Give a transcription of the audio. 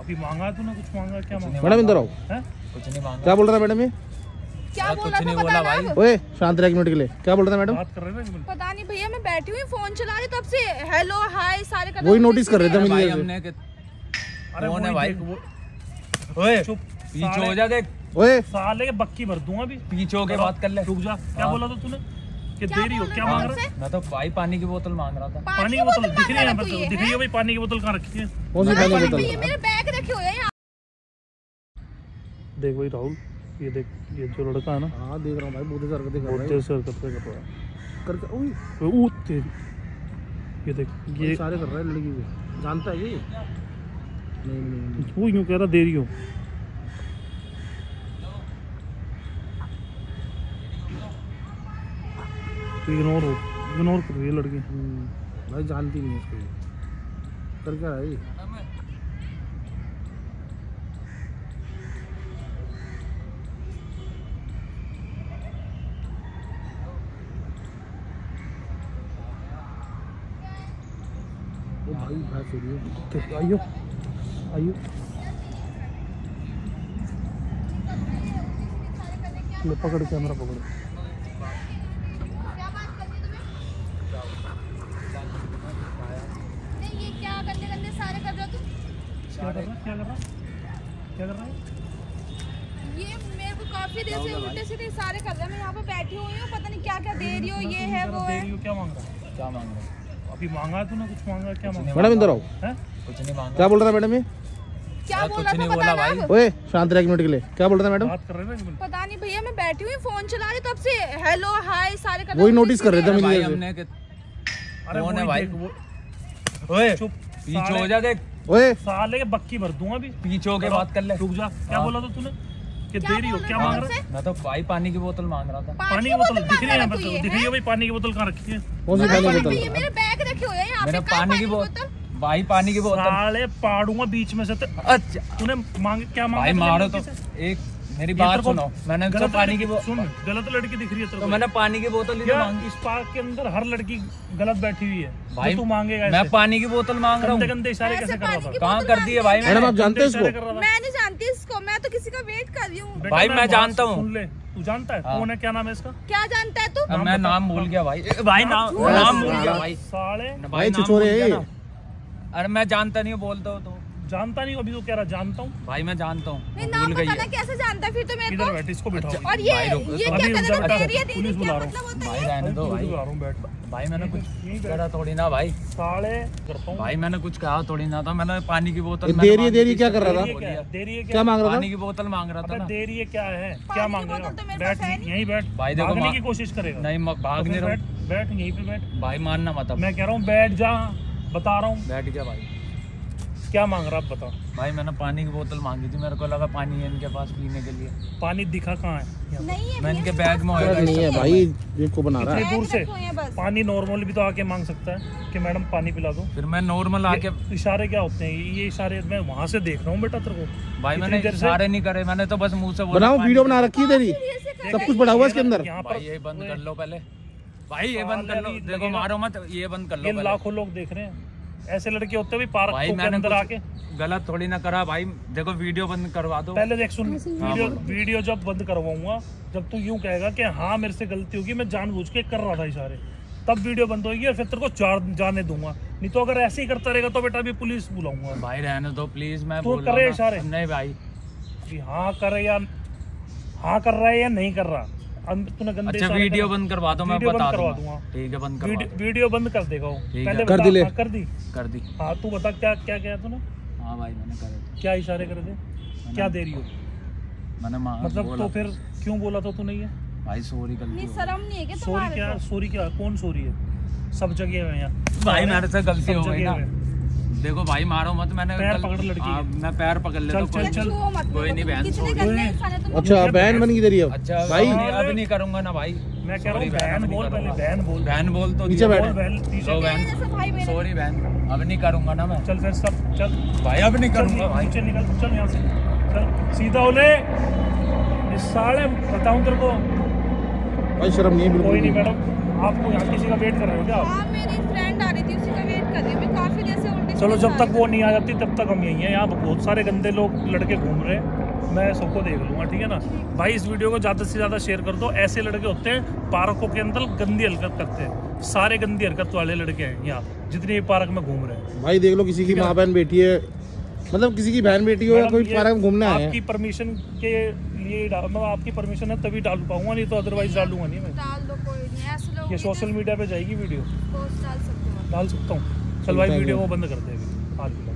अभी मांगा तूने, कुछ मांगा? क्या मांगा? मैडम इधर आओ। कुछ नहीं मांगा। क्या बोल रहा है मैडम ये? क्या बोल रहा कुछ नहीं था बोला पता भाई। ना? ओए शांत रह एक मिनट के लिए। क्या बोल रहा है मैडम? बात कर रहे हैं ना? पता नहीं भैया, मैं बैठी हुई फोन चला रही तब से हेलो हाय सारे कर वही नोटिस कर रहे थे भाई मुझे। हमने अरे कौन है वही भाई? देख, ओए चुप पीछे हो जा, देख ओए साले के बक्की भर दूंगा अभी। पीछे होके बात कर ले। रुक जा। क्या बोला था तूने कि दे रही हो? क्या मांग रहा है? मैं तो भाई पानी की बोतल मांग रहा था। पानी की बोतल दिख रही है यहाँ पर, दिख रही है भाई? पानी की बोतल कहाँ रखी है? कौन सी पानी की बोतल? ये मेरे बैग रखे हुए हैं। देख भाई राहुल, ये देख, ये जो लड़का है ना, हाँ देख रहा हूँ भाई, बहुत हरकतें कर रहा है। तेज हरकतें कर रहा है। करके ओए तेरी, ये देख, ये ये सारे कर रहा है लड़की को। जानता है ये? नहीं वो यूँ कह रहा दे रही हो। इग्नोर कर रही है लड़की। भाई जानती नहीं है इसको ये। कर क्या रहा है ये? ओ भाई भैंस हो रही है। आइयो ले पकड़, कैमरा पकड़। क्या बात करनी तुम्हें? नहीं ये क्या गंदे सारे कर रहे हो तुम? क्या कर रहा है? ये मेरे को काफी देर से उल्टे सीधे सारे कर रहे हैं। मैं यहाँ पे बैठी हुई हूँ, पता नहीं क्या क्या दे रही हो, ये है वो है। क्या मांग रहा है? क्या मांग रहा है? अभी मांगा तूने, कुछ मांगा? क्या मांगा? मैडम इधर आओ। कुछ नहीं मांगा। क्या बोल रहा है मैडम ये? क्या बोल कुछ रहा नहीं था बोला पता भाई। ना? ओए शांत रह एक मिनट के लिए। क्या बोल रहा है मैडम? बात कर रहे हैं ना? पता नहीं भैया, मैं बैठी हुई फोन चला रही तब से हेलो हाय सारे कर वही नोटिस कर रहे थे भाई मुझे। हमने अरे कौन है वही भाई? देख, ओए चुप पीछे हो जा, देख ओए साले के बक्की भर दूंगा अभी। पीछे होके बात कर ले। रुक जा। क्या बोला था तूने कि दे रही हो? क्या मांग रहा है? मैं तो भाई पानी की बोतल मांग रहा था। पानी की बोतल दिख रही है यहाँ पर, दिख रही है भाई? पानी की बोतल कहाँ रखी है? कौन सी पानी की बोतल? ये मेरे बैग रखे हुए हैं यहाँ पे। मैंने कहाँ पानी की बोतल भाई पानी की बोतल। साले पाड़ूंगा बीच में से। अच्छा तूने मांग क्या मांगा? भाई था मारो लड़की तो से? एक मेरी ये बात तेरे को सुनो। मैंने तो गलत पानी की लड़की- सुन, गलत लड़की दिख रही है तेरे तो को। मैंने पानी की बोतल ही तो क्या मांगी। इस पार्क के अंदर हर लड़की गलत बैठी हुई है भाई जो तू मांगेगा? मैं ऐसे? पानी की बोतल मांग रहा गंदे हूँ। गंदे इशारे ऐसे कैसे कर रहा पानी की था? कहाँ कर दिए भाई मैडम मैंने? आप जानते हैं इशारे इसको? कर रहा था। मैं नहीं जानती इसको, मैं तो किसी का वेट कर रही हूँ। बेटा, भाई मैं बात जानता हूँ। सुन ले, तू जानता है हाँ। कौन है? क्या नाम है इसका? क्या जानता है तू? अब मैं नाम भूल गया भाई। भाई नाम भूल गया भाई। साले भाई नाम छिछोरे भूल गया है। ना। अरे मैं जानता नहीं हूँ, बोलता हूँ तो। जानता नहीं, अभी तो कह रहा जानता हूँ। भाई मैं जानता हूँ, नहीं भूल नाम गई बताना है। कैसे जानता है फिर तो मेरे इधर को? बैठ, इसको बिठाओ। और ये भाई रुको, ये अभी क्या रुक कर जा, रहा बैठो। है? दे पुलिस क्या बुला रहा हूँ। मतलब होता भाई है? रहने दो भाई। बुला रहा हूँ, बैठ। भाई मैंने कुछ यहीं बैठ। करा थोड़ी ना भाई। साले करता हूँ। भाई मैंने कुछ कहा थोड़ी ना था। मैंने पानी की बोतल ये मैंने दे रही है, मांगी दे रही है, थी, क्या कर रहा दे था? रही है क्या? दे रही है क्या मांग रहा पानी था? की बोतल मांग रहा था अबे ना। दे रही है क्या है? पानी क्या की मांगेगा? बोतल तो मेरे बैठ, पास है नहीं। यहीं बैठ। भाई देखो भागने मां- की कोशिश करेगा? नहीं मैं भाग तो नहीं फिर रहा बैठ, बैठ यहीं पे बैठ। हूँ। भाई मानना मत अब। मैं कह रहा हूँ बैठ जा, बता रहा हूँ। बैठ गया भाई। क्या मांग रहा है बता। भाई मैंने पानी की बोतल मांगी थी, मेरे को लगा पानी है इनके पास पीने के लिए। पानी दिखा कहाँ है? यहाँ पे। नहीं है मैं भैया, इनके मेरे बैग पास में सर होएगा। नहीं है भाई, ये को बना रहा है। इतनी दूर से रखे हुए हैं बस। पानी नॉर्मल भी तो आके मांग सकता है कि मैडम पानी पिला दो। फिर मैं नॉर्मल आके ये इशारे क्या होते हैं? ये इशारे मैं वहाँ से देख रहा हूँ बेटा तेरे को। भाई इतनी मैंने देर से- इशारे नहीं करे, मैंने तो बस मुंह से बोला बनाओ, पानी वीडियो की बना रखी है तेरी, सब कुछ पड़ा हुआ है इसके अंदर। यहाँ भाई पर ये बंद कर लो पहले। भाई ये बंद कर लो, साले देखो मारो मत, ये बंद कर लो ये पहले। लाखों लोग देख रहे हैं। ऐसे लड़के होते भी पार्क भाई के मैंने अंदर आके। कुछ गलत थोड़ी ना करा भाई। देखो वीडियो बंद करवा दो। पहले देख सुन, वीडियो बोलो। वीडियो जब बंद करवाऊंगा, जब तू यूं कहेगा कि हाँ मेरे से गलती होगी, मैं जानबूझ के कर रहा था इशारे, तब वीडियो बंद होगी और फिर तेरे को जाने दूंगा। नहीं तो अगर ऐसे ही करता रहेगा तो बेटा अभी पुलिस बुलाऊंगा। भाई रहने दो प्लीज, मैं तू बोल रहा करे हूं ना। इशारे? नहीं भाई कि हाँ करे या हाँ कर रहा है या नहीं कर रहा। तूने गंदे अच्छा इशारे वीडियो करे। बंद करवा दो, मैं वीडियो बंद बता करवा दूंगा। दूंगा। ठीक है बंद करवा दो। वीडियो बंद कर देगा वो। ठीक है। पहले कर बता, दी ले। हाँ, कर दी। कर दी। हाँ तू बता क्या क्या किया तूने? हाँ भाई मैंने करे। क्या इशारे कर दे? क्या दे रही हो? मैंने मतलब बोला तो फिर क्यों बोला था तूने ये? भाई सॉरी गलती नहीं हो शर्म नहीं है क्या सॉरी तुम्हारे क्या? को? सॉरी क्या? कौन सॉरी है? सब जगह में यहाँ गई। भाई मेरे से गलती सब हो गई जगह ना। में। देखो भाई मारो मत, मैंने पैर पकड़ लड़की हाँ, के। मैं पैर पकड़ लेता हूँ, चल, कोई चल, नहीं। छुओ मत कोई नहीं मेरे को, बहन, कितने sorry। गंदे इंसान है तुम। अच्छा बहन बन की दे रही है अच्छा भाई। अब नहीं करूंगा ना भाई। मैं कह रहा हूँ Sorry, बहन, बहन अब नहीं बोल, पहले करूंगा। बहन बोल। बहन बोल तो नीचे दिया। बैठ। बोल बहन पीछे। तो बहन जैसे भाई मेरे। सॉरी बहन, अब नहीं करूंगा ना मैं। चल फिर सब चल भाई अब नहीं चल, करूंगा भाई। नीचे निकल, चल यहाँ से चल सीधा हो ले। ये साले बताऊँ तेरे को। भाई शर्म नहीं है बिल्कुल कोई नहीं भी। मैडम, आपको यहाँ किसी का वेट कर रहे हो क्या आप? हाँ मेरी फ्रेंड आ रही थी, उसी का वेट कर रही हूँ मैं। काफी देर से उल्टे चलो सीधे जब तक सारे वो नहीं आ जाती तब तक हम यही हैं। यहाँ बहुत सारे गंदे लोग लड़के घूम रहे हैं, मैं सबको देख लूँगा, ठीक है ना भाई। इस वीडियो को ज़्यादा से ज़्यादा शेयर कर दो। ऐसे लड़के होते हैं पार्कों के अंदर गंदी हरकत करते हैं, सारे गंदी हरकत वाले लड़के हैं यहाँ जितने भी पार्क में घूम रहे हैं। भाई देख लो, किसी की माँ बहन बैठी है, मतलब किसी की बहन बेटी हो या कोई पार्क में घूमना है, आपकी परमिशन के लिए मतलब आपकी परमिशन है तभी डाल पाऊंगा, नहीं तो अदरवाइज डालूंगा नहीं मैं। डाल दो, कोई नहीं, ऐसे लोग ये सोशल मीडिया पे जाएगी वीडियो, पोस्ट डाल सकते हो। डाल सकता हूँ। चल भाई वीडियो वो बंद कर दे अभी आज।